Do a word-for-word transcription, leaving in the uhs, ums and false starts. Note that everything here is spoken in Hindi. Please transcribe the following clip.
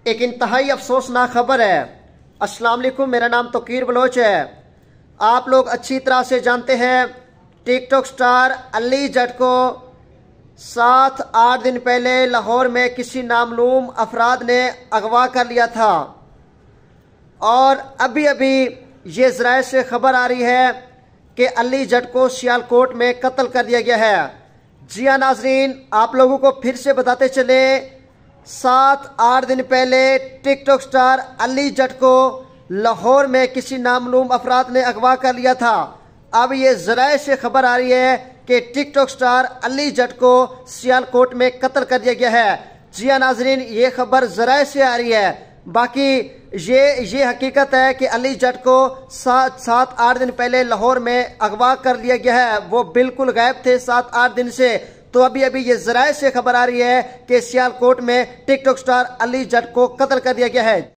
एक इंतहाई अफसोसनाक खबर है। अस्सलाम वालेकुम, मेरा नाम तोकीर बलोच है। आप लोग अच्छी तरह से जानते हैं टिकटॉक स्टार अली जट को सात आठ दिन पहले लाहौर में किसी नामालूम अफराद ने अगवा कर लिया था और अभी अभी ये ज़राए से खबर आ रही है कि अली जट को सियालकोट में कत्ल कर दिया गया है। जी हाँ नाजरीन, आप लोगों को फिर से बताते चले, सात आठ दिन पहले टिकटॉक स्टार अली जट को लाहौर में किसी नामालूम अफराद ने अगवा कर लिया था। अब ये ज़राए से खबर आ रही है कि टिकटॉक स्टार अली जट को सियालकोट में कत्ल कर दिया गया है। जी हाँ नाजरीन, ये खबर ज़राए से आ रही है। बाकी ये ये हकीकत है कि अली जट को सात सात आठ दिन पहले लाहौर में अगवा कर लिया गया है। वो बिल्कुल गायब थे सात आठ दिन से। तो अभी अभी ये ज़राए से खबर आ रही है कि सियालकोट में टिकटॉक स्टार अली जट को कत्ल कर दिया गया है।